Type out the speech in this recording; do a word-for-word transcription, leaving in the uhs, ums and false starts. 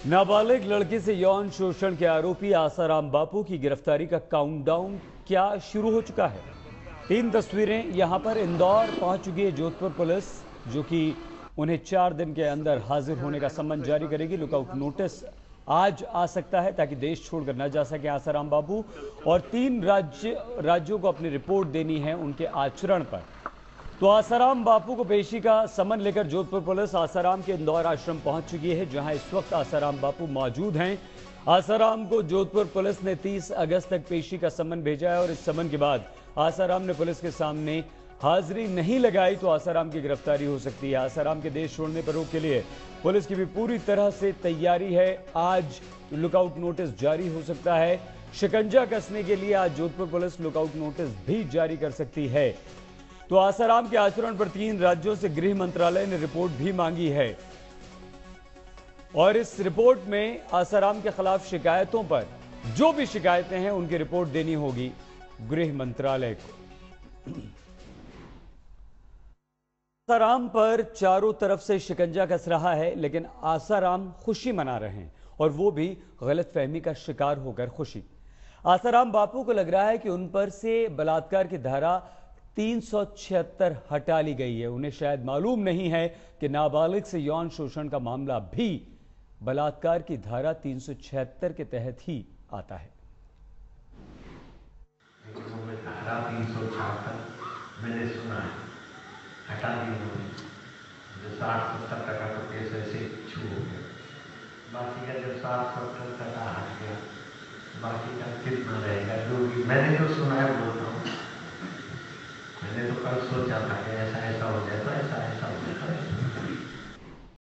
नाबालिग लड़की से यौन शोषण के आरोपी आसाराम बापू की गिरफ्तारी का काउंटडाउन क्या शुरू हो चुका है। तीन तस्वीरें यहां पर इंदौर पहुंच चुकी है जोधपुर पुलिस, जो कि उन्हें चार दिन के अंदर हाजिर होने का सम्मन जारी करेगी। लुकआउट नोटिस आज आ सकता है ताकि देश छोड़कर न जा सके आसाराम बापू, और तीन राज्य राज्यों को अपनी रिपोर्ट देनी है उनके आचरण पर। तो आसाराम बापू को पेशी का समन लेकर जोधपुर पुलिस आसाराम के इंदौर आश्रम पहुंच चुकी है, जहां इस वक्त आसाराम बापू मौजूद हैं। आसाराम को जोधपुर पुलिस ने तीस अगस्त तक पेशी का समन भेजा है, और इस समन के बाद आसाराम ने पुलिस के सामने हाजिरी नहीं लगाई तो आसाराम की गिरफ्तारी हो सकती है। आसाराम के देश छोड़ने पर रोक के लिए पुलिस की भी पूरी तरह से तैयारी है। आज लुकआउट नोटिस जारी हो सकता है। शिकंजा कसने के लिए आज जोधपुर पुलिस लुकआउट नोटिस भी जारी कर सकती है। तो आसाराम के आचरण पर तीन राज्यों से गृह मंत्रालय ने रिपोर्ट भी मांगी है, और इस रिपोर्ट में आसाराम के खिलाफ शिकायतों पर जो भी शिकायतें हैं उनकी रिपोर्ट देनी होगी गृह मंत्रालय को। आसाराम पर चारों तरफ से शिकंजा कस रहा है, लेकिन आसाराम खुशी मना रहे हैं, और वो भी गलतफहमी का शिकार होकर खुशी। आसाराम बापू को लग रहा है कि उन पर से बलात्कार की धारा तीन सौ छिहत्तर हटा ली गई है। उन्हें शायद मालूम नहीं है कि नाबालिग से यौन शोषण का मामला भी बलात्कार की धारा तीन सौ छिहत्तर के तहत ही आता है। धारा तीन सौ छिहत्तर मैंने सुना है हटा दी उन्होंने, जो साठ सत्तर टका तो केस ऐसे छू हो गया। बाकी का जब साठ सत्तर टका हट गया, बाकी का कितना रहेगा जो भी मैंने जो सुना है बोलता हूँ। मैंने तो कल सोचा था कि ऐसा ऐसा हो जाए तो ऐसा ऐसा हो जाए।